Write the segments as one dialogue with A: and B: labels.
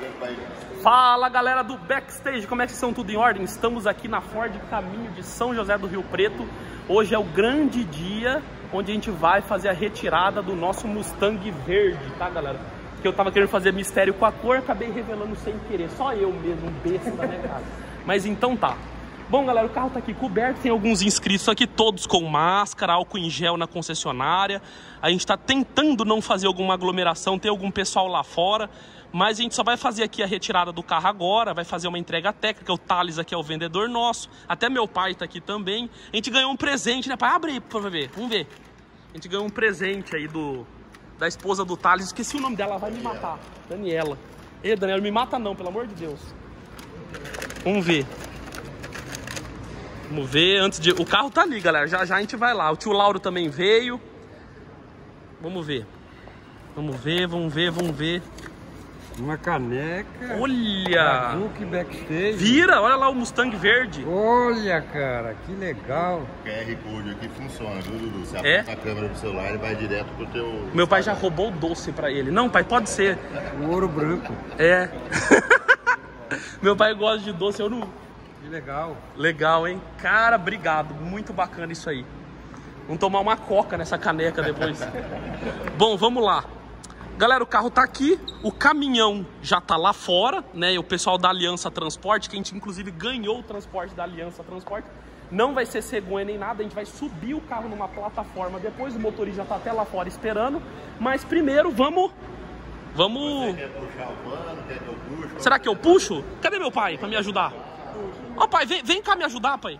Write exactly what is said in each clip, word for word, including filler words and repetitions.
A: Fala galera do Backstage, como é que estão? Tudo em ordem? Estamos aqui na Ford Caminho de São José do Rio Preto. Hoje é o grande dia onde a gente vai fazer a retirada do nosso Mustang verde, tá galera? Que eu tava querendo fazer mistério com a cor, acabei revelando sem querer. Só eu mesmo, um besta, né cara? Mas então tá. Bom galera, o carro tá aqui coberto, tem alguns inscritos aqui, todos com máscara, álcool em gel na concessionária. A gente tá tentando não fazer alguma aglomeração, tem algum pessoal lá fora. Mas a gente só vai fazer aqui a retirada do carro agora, vai fazer uma entrega técnica, o Thales aqui é o vendedor nosso, até meu pai tá aqui também. A gente ganhou um presente, né pai? Abre aí pra ver, vamos ver. A gente ganhou um presente aí do, da esposa do Thales, esqueci o nome dela, ela vai me matar, Daniela. Ei, Daniela, me mata não, pelo amor de Deus. Vamos ver. Vamos ver, antes de... O carro tá ali, galera, já já a gente vai lá. O tio Lauro também veio. Vamos ver. Vamos ver, vamos ver, vamos ver.
B: Uma caneca.
A: Olha!
B: Book Backstage.
A: Vira, olha lá o Mustang verde.
B: Olha, cara, que legal.
C: O Q R Code aqui funciona, viu, Dudu? Você
A: É?
C: aponta a câmera do celular, ele vai direto pro teu...
A: Meu pai já roubou o doce pra ele. Não, pai, pode ser.
B: O ouro branco.
A: É. Meu pai gosta de doce, eu não...
B: Que legal.
A: Legal, hein? Cara, obrigado. Muito bacana isso aí. Vamos tomar uma coca nessa caneca depois. Bom, vamos lá. Galera, o carro tá aqui, o caminhão já tá lá fora, né? E o pessoal da Aliança Transporte, que a gente inclusive ganhou o transporte da Aliança Transporte, não vai ser cegonha nem nada, a gente vai subir o carro numa plataforma depois, o motorista já tá até lá fora esperando, mas primeiro vamos... Vamos...
C: Você quer puxar o pano, quer que eu puxo?
A: Será que eu puxo? Cadê meu pai pra me ajudar? Ó pai, vem, vem cá me ajudar, pai.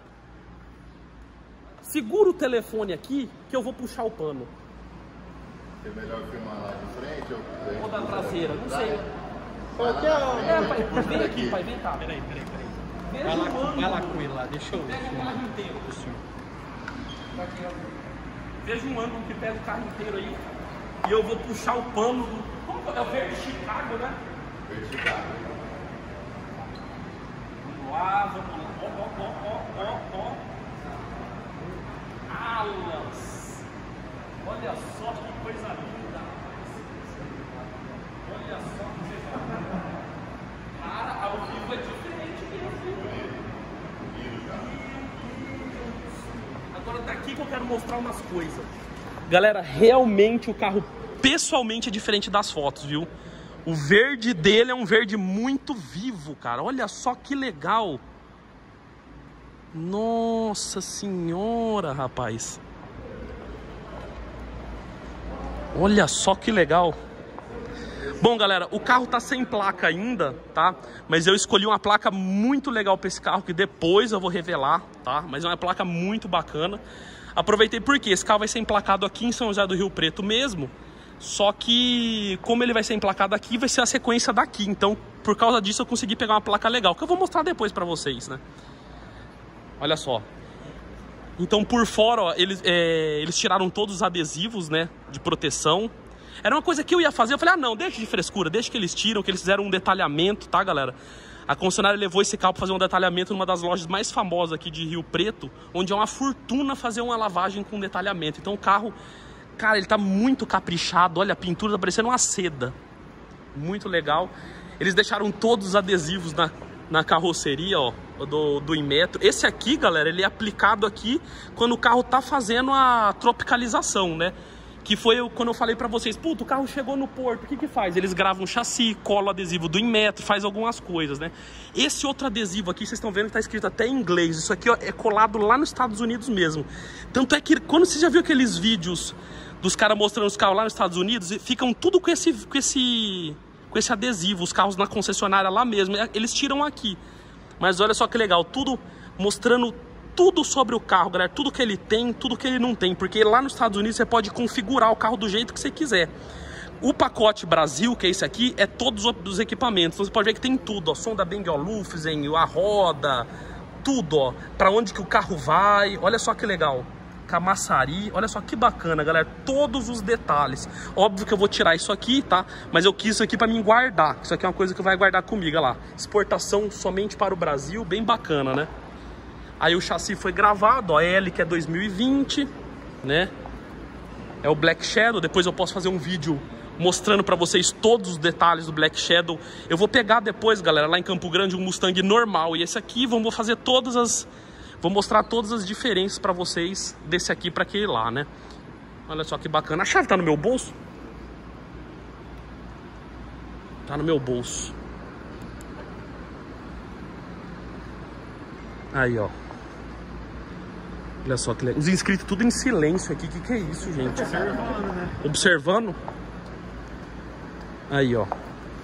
A: Segura o telefone aqui que eu vou puxar o pano.
C: É melhor filmar lá de frente ou...
A: Ou da traseira, não sei.
C: Qualquer um.
A: É, pai, vem aqui, pai, vem cá. Peraí, peraí, peraí. Veja
B: Vai lá,
A: o ângulo.
B: vai lá com ele lá, deixa eu...
A: Pega o carro inteiro. Veja um ângulo que pega o carro inteiro aí. E eu vou puxar o pano do... Como é o verde Chicago, né?
C: Verde Chicago.
A: Vamos lá, vamos lá. Ó, ó, ó, ó, ó, ó. Alas. Olha só que coisa linda. Olha só que coisa linda. Cara, ao vivo é diferente mesmo. Agora daqui que eu quero mostrar umas coisas. Galera, realmente o carro pessoalmente é diferente das fotos, viu? O verde dele é um verde muito vivo, cara. Olha só que legal. Nossa senhora, rapaz. Olha só que legal. Bom, galera, o carro tá sem placa ainda, tá? Mas eu escolhi uma placa muito legal para esse carro, que depois eu vou revelar, tá? Mas é uma placa muito bacana. Aproveitei porque esse carro vai ser emplacado aqui em São José do Rio Preto mesmo. Só que, como ele vai ser emplacado aqui, vai ser a sequência daqui. Então, por causa disso, eu consegui pegar uma placa legal, que eu vou mostrar depois pra vocês, né? Olha só. Então, por fora, ó, eles, é, eles tiraram todos os adesivos, né, de proteção. Era uma coisa que eu ia fazer, eu falei, ah não, deixa de frescura, deixa que eles tiram, que eles fizeram um detalhamento, tá galera? A concessionária levou esse carro para fazer um detalhamento numa das lojas mais famosas aqui de Rio Preto, onde é uma fortuna fazer uma lavagem com detalhamento. Então o carro, cara, ele tá muito caprichado, olha, a pintura tá parecendo uma seda. Muito legal. Eles deixaram todos os adesivos na, na carroceria, ó, do, do Inmetro. Esse aqui, galera, ele é aplicado aqui quando o carro tá fazendo a tropicalização, né? Que foi quando eu falei pra vocês, puta, o carro chegou no porto, o que que faz? Eles gravam o chassi, colam o adesivo do Inmetro, faz algumas coisas, né? Esse outro adesivo aqui, vocês estão vendo que tá escrito até em inglês. Isso aqui, ó, é colado lá nos Estados Unidos mesmo. Tanto é que, quando você já viu aqueles vídeos dos caras mostrando os carros lá nos Estados Unidos, ficam tudo com esse, com esse, com esse adesivo, os carros na concessionária lá mesmo, eles tiram aqui. Mas olha só que legal, tudo mostrando tudo sobre o carro, galera, tudo que ele tem, tudo que ele não tem, porque lá nos Estados Unidos você pode configurar o carro do jeito que você quiser. O pacote Brasil, que é esse aqui, é todos os equipamentos, então você pode ver que tem tudo, ó, som da Bang Olufsen, a roda, tudo, ó, pra onde que o carro vai, olha só que legal. Camaçari, olha só que bacana, galera, todos os detalhes. Óbvio que eu vou tirar isso aqui, tá? Mas eu quis isso aqui pra mim guardar, isso aqui é uma coisa que vai guardar comigo, olha lá. Exportação somente para o Brasil, bem bacana, né? Aí o chassi foi gravado, ó, L que é dois mil e vinte, né? É o Black Shadow, depois eu posso fazer um vídeo mostrando pra vocês todos os detalhes do Black Shadow. Eu vou pegar depois, galera, lá em Campo Grande, um Mustang normal. E esse aqui, vamos fazer todas as... Vou mostrar todas as diferenças pra vocês desse aqui pra aquele lá, né? Olha só que bacana. A chave tá no meu bolso? Tá no meu bolso. Aí, ó. Olha só que legal. Os inscritos tudo em silêncio aqui. O que, que é isso, gente? Observando, né? Observando? Aí, ó.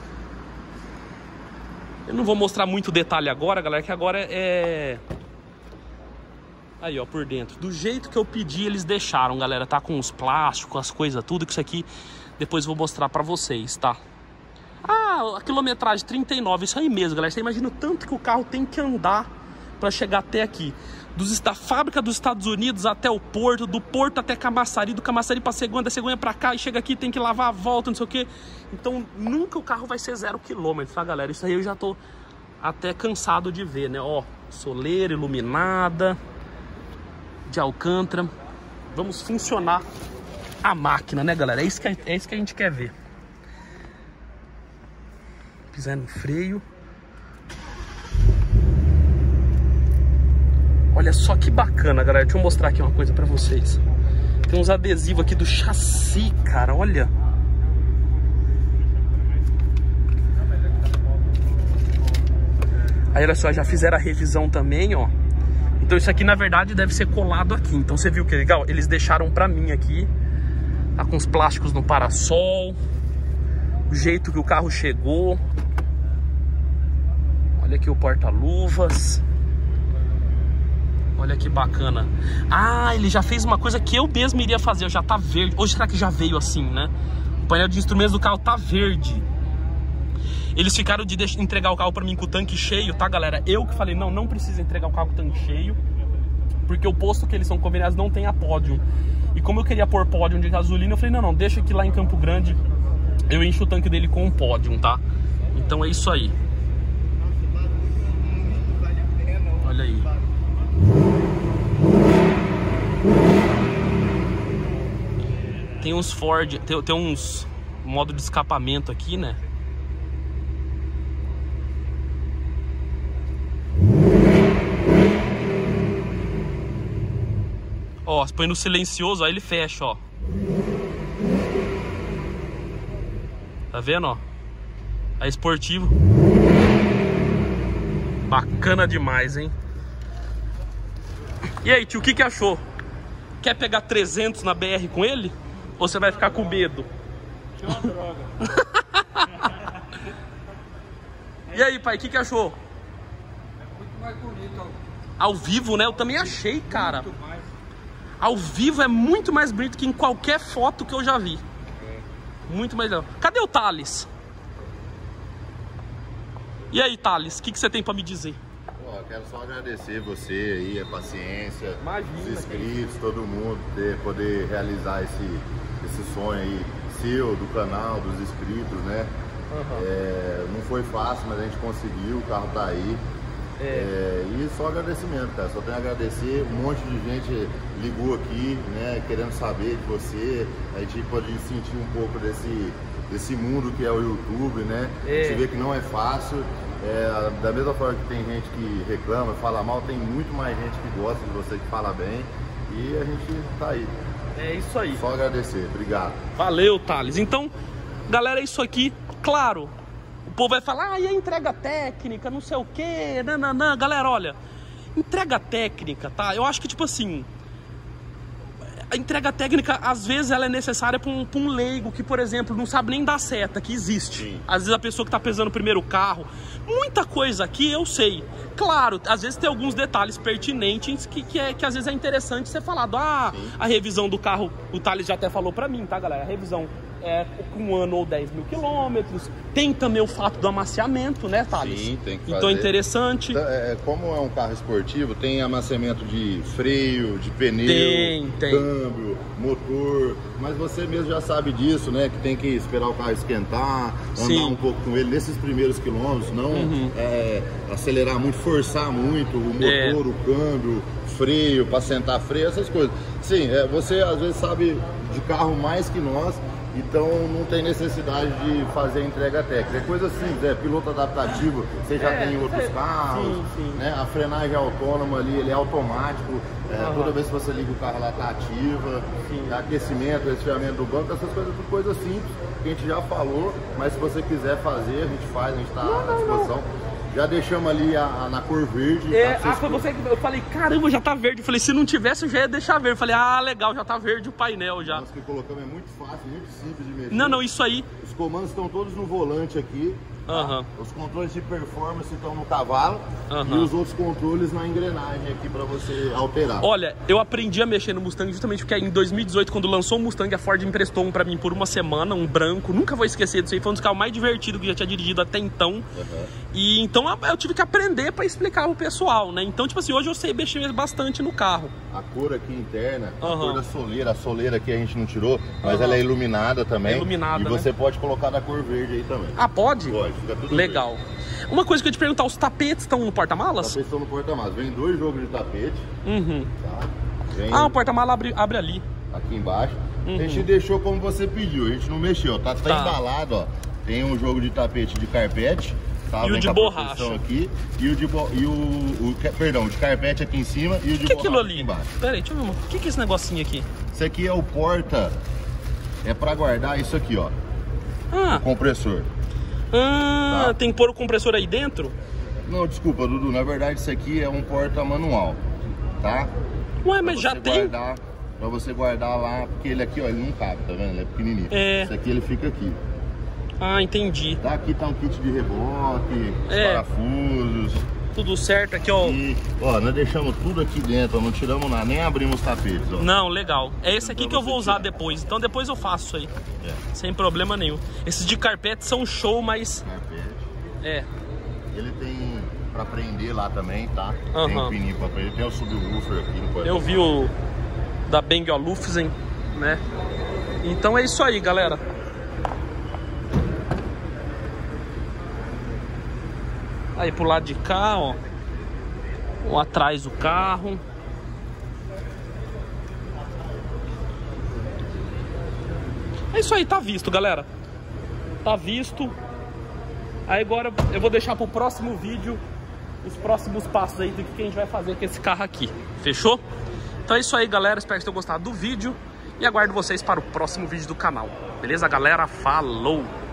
A: Eu não vou mostrar muito detalhe agora, galera, que agora é... Aí, ó, por dentro. Do jeito que eu pedi, eles deixaram, galera. Tá com os plásticos, as coisas, tudo. Que isso aqui depois eu vou mostrar pra vocês, tá? Ah, a quilometragem trinta e nove. Isso aí mesmo, galera. Você imagina o tanto que o carro tem que andar pra chegar até aqui. Dos, da fábrica dos Estados Unidos até o porto. Do porto até Camaçari. Do Camaçari pra Cegonha. Da Cegonha pra cá. E chega aqui, tem que lavar a volta, não sei o que. Então, nunca o carro vai ser zero quilômetro, tá, galera? Isso aí eu já tô até cansado de ver, né? Ó, soleira iluminada de Alcântara. Vamos funcionar a máquina, né, galera? É isso que, é isso que a gente quer ver. Pisar no freio. Olha só que bacana, galera. Deixa eu mostrar aqui uma coisa pra vocês. Tem uns adesivos aqui do chassi, cara. Olha. Aí, olha só, já fizeram a revisão também, ó. Então isso aqui, na verdade, deve ser colado aqui. Então você viu que legal? Eles deixaram pra mim aqui. Tá com os plásticos no parasol. O jeito que o carro chegou. Olha aqui o porta-luvas. Olha que bacana. Ah, ele já fez uma coisa que eu mesmo iria fazer. Já tá verde. Hoje será que já veio assim, né? O painel de instrumentos do carro tá verde. Eles ficaram de entregar o carro pra mim com o tanque cheio, tá, galera? Eu que falei, não, não precisa entregar o carro com o tanque cheio, porque o posto que eles são conveniados não tem a pódio. E como eu queria pôr pódio de gasolina, eu falei, não, não, deixa que lá em Campo Grande eu encho o tanque dele com um pódio, tá? Então é isso aí. Olha aí. Tem uns Ford, tem, tem uns modo de escapamento aqui, né? Ó, se põe no silencioso, aí ele fecha, ó. Tá vendo, ó? É esportivo. Bacana demais, hein? E aí, tio, o que que achou? Quer pegar trezentos na B R com ele? Ou você vai ficar com medo?
B: Que uma droga.
A: E aí, pai, o que que achou?
B: É muito mais bonito.
A: Ao vivo, né? Eu também achei, cara.
B: Muito mais.
A: Ao vivo é muito mais bonito que em qualquer foto que eu já vi. Muito mais legal. Cadê o Thales? E aí, Thales, o que, que você tem pra me dizer?
C: Pô, quero só agradecer você aí, a paciência,
A: Imagina,
C: os inscritos, todo mundo, ter, poder realizar esse, esse sonho aí seu, do canal, dos inscritos, né? Uhum. É, não foi fácil, mas a gente conseguiu, o carro tá aí. É. É, e só agradecimento, cara. Só tenho a agradecer. Um monte de gente ligou aqui, né? Querendo saber de você. A gente pode sentir um pouco desse, desse mundo que é o YouTube, né? É. Você vê que não é fácil. É, da mesma forma que tem gente que reclama, fala mal, tem muito mais gente que gosta de você, que fala bem. E a gente tá aí.
A: É isso aí.
C: Só agradecer. Obrigado.
A: Valeu, Thales. Então, galera, é isso aqui. Claro, o povo vai falar, ah, e a entrega técnica, não sei o que, nananã. Galera, olha, entrega técnica, tá? Eu acho que, tipo assim, a entrega técnica, às vezes, ela é necessária para um, pra um leigo que, por exemplo, não sabe nem dar seta, que existe. Sim. Às vezes a pessoa que tá pesando o primeiro carro, muita coisa aqui eu sei. Claro, às vezes tem alguns detalhes pertinentes que, que, é, que às vezes é interessante ser falado. Ah, sim, a revisão do carro, o Thales já até falou pra mim, tá, galera? A revisão é com um ano ou dez mil quilômetros. Tem também o fato do amaciamento, né, Thales?
C: Sim, tem que fazer.
A: Então é interessante.
C: É, como é um carro esportivo, tem amaciamento de freio, de pneu,
A: tem, tem.
C: câmbio, motor. Mas você mesmo já sabe disso, né? Que tem que esperar o carro esquentar, andar Sim. um pouco com ele nesses primeiros quilômetros, não uhum. é, acelerar muito, forçar muito o motor, é. o câmbio, freio, para sentar freio, essas coisas. Sim, é, você às vezes sabe de carro mais que nós. Então não tem necessidade de fazer entrega técnica. É coisa simples, é piloto adaptativo, você já
A: É,
C: tem em outros
A: é,
C: carros,
A: sim, sim.
C: né? A frenagem autônoma ali, ele é automático, é,
A: Aham.
C: toda vez que você liga o carro lá tá ativa,
A: Sim.
C: aquecimento, resfriamento do banco, essas coisas, tudo coisa simples que a gente já falou, mas se você quiser fazer, a gente faz, a gente está à disposição. Já deixamos ali a, a, na cor verde.
A: É,
C: tá?
A: ah, foi você que eu falei, caramba, já tá verde. Eu falei, se não tivesse, eu já ia deixar verde. Eu falei, ah, legal, já tá verde o painel já.
C: Nós que colocamos é muito fácil, muito simples de mexer.
A: Não, não, isso aí.
C: Os comandos estão todos no volante aqui. Tá?
A: Aham.
C: Os controles de performance estão no cavalo.
A: Aham.
C: E os outros controles na engrenagem aqui para você alterar.
A: Olha, eu aprendi a mexer no Mustang justamente porque em dois mil e dezoito, quando lançou o Mustang, a Ford emprestou um pra mim por uma semana, um branco. Nunca vou esquecer disso aí, foi um dos carros mais divertidos que eu já tinha dirigido até então.
C: Uhum.
A: E então eu tive que aprender pra explicar pro pessoal, né? Então, tipo assim, hoje eu sei mexer bastante no carro.
C: A cor aqui interna,
A: Uhum.
C: a cor da soleira, a soleira aqui a gente não tirou, mas
A: Uhum.
C: ela é iluminada também.
A: É iluminada,
C: e você pode colocar da cor verde aí também.
A: Ah, pode?
C: Pode, fica tudo
A: Legal. Uma coisa que eu ia te perguntar, os tapetes estão no porta-malas?
C: Tapetes estão no porta-malas. Vem dois jogos de tapete,
A: Uhum.
C: tá? Vem
A: Ah, o porta-mala abre, abre ali.
C: aqui embaixo.
A: Uhum.
C: A gente deixou como você pediu, a gente não mexeu. Tá, tá
A: Tá.
C: embalado, ó. Tem um jogo de tapete de carpete. Tá?
A: E o
C: Vem
A: de
C: com a
A: borracha.
C: proteção aqui. E o de bo... e o, o... Perdão, o de carpete aqui em cima e o de
A: O que é
C: borracha
A: aquilo
C: aqui
A: ali?
C: embaixo.
A: Pera aí, deixa eu ver. O que que é esse negocinho aqui?
C: Isso aqui é o porta. É pra guardar isso aqui, ó.
A: Ah,
C: O compressor.
A: ah
C: Tá.
A: tem que pôr o compressor aí dentro?
C: Não, desculpa, Dudu. Na verdade, isso aqui é um porta manual, tá?
A: Ué, mas
C: Pra
A: já
C: você
A: tem?
C: guardar, pra você guardar lá, porque ele aqui, ó, ele não cabe, tá vendo? Ele é pequenininho.
A: É.
C: Esse aqui ele fica aqui.
A: Ah, entendi.
C: Tá, aqui tá um kit de reboque, os
A: É.
C: parafusos.
A: Tudo certo aqui, ó.
C: E, ó, nós deixamos tudo aqui dentro, ó, não tiramos nada, nem abrimos os tapetes, ó.
A: Não, legal. É esse aqui
C: Então
A: que eu
C: você
A: vou usar
C: tira.
A: depois. Então depois eu faço isso aí.
C: É,
A: Sem problema nenhum. Esses de carpete são show, mas...
C: carpete.
A: É.
C: Ele tem pra prender lá também, tá? Tem
A: Aham.
C: um pininho pra prender, tem o subwoofer aqui no porta.
A: Eu vi o da Bang Olufsen, né? Então é isso aí, galera. Aí pro lado de cá, ó. Ou atrás do carro. É isso aí, tá visto, galera. Tá visto. Aí agora eu vou deixar pro próximo vídeo os próximos passos aí do que a gente vai fazer com esse carro aqui. Fechou? Então é isso aí, galera. Espero que tenham gostado do vídeo. E aguardo vocês para o próximo vídeo do canal. Beleza, galera? Falou!